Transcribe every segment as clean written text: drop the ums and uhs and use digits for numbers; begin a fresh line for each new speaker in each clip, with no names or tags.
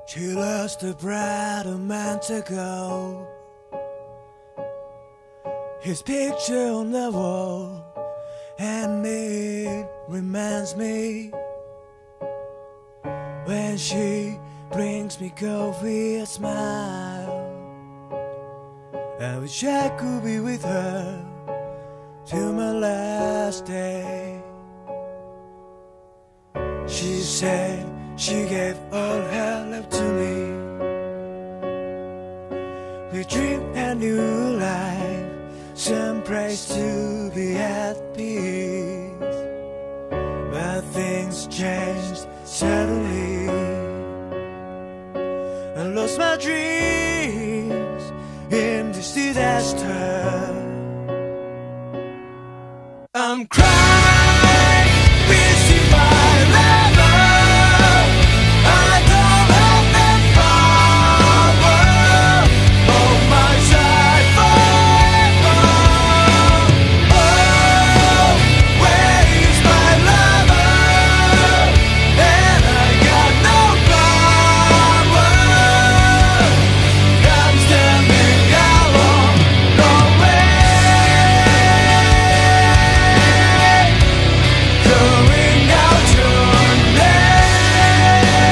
She lost the bride a month ago. His picture on the wall, and it reminds me when she brings me coffee, a smile. I wish I could be with her till my last day. She said she gave all her love to me. We dreamed a new life, some place to be at peace. But things changed suddenly. I lost my dreams in this disaster. I'm crying, missing my lover. I don't have that power on my side forever. Oh, where is my lover? And I got no power. I'm standing alone, nowhere. Going out your name.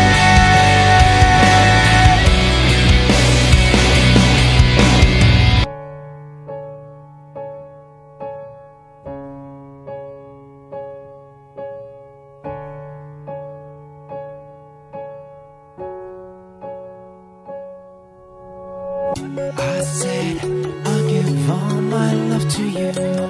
I said I'll give all my love to you.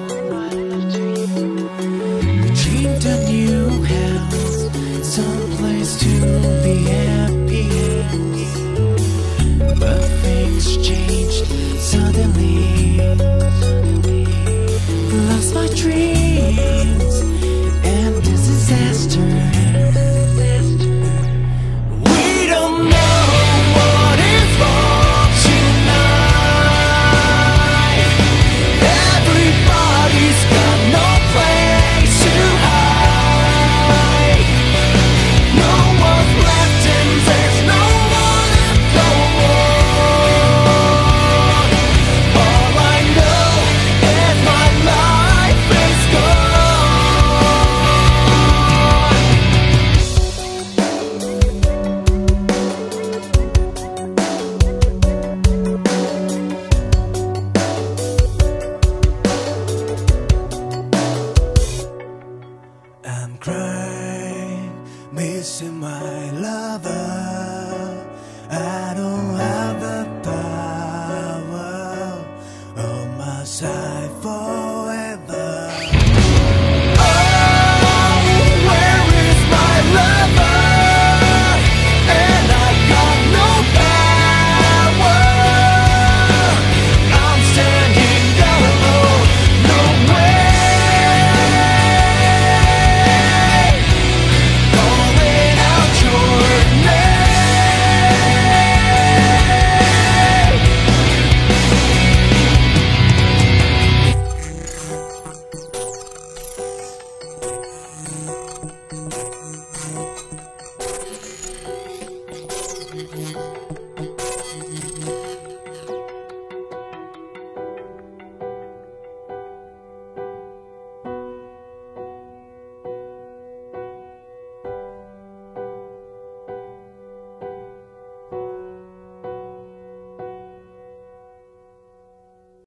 We dreamed a new house, someplace to be at peace. But things changed suddenly. Lost my dreams and this disaster. We don't know what is wrong tonight. Everybody's got no place to hide. No one's left and there's no one to go on. All I know is my life is gone. I'm crying, missing my lover. I don't have the power on my side forever. Oh, where is my lover? And I got no power. I'm standing alone, nowhere. Calling out your name.